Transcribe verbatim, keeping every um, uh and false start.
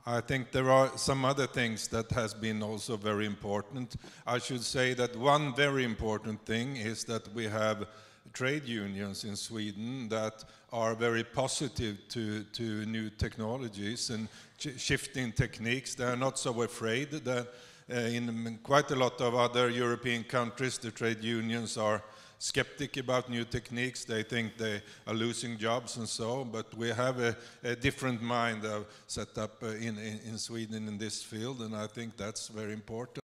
I think there are some other things that has been also very important. I should say that one very important thing is that we have trade unions in Sweden that are very positive to, to new technologies and shifting techniques. They are not so afraid. That, uh, in quite a lot of other European countries, the trade unions are skeptic about new techniques. They think they are losing jobs and so, but we have a, a different mind uh, set up uh, in, in, in Sweden in this field, and I think that's very important.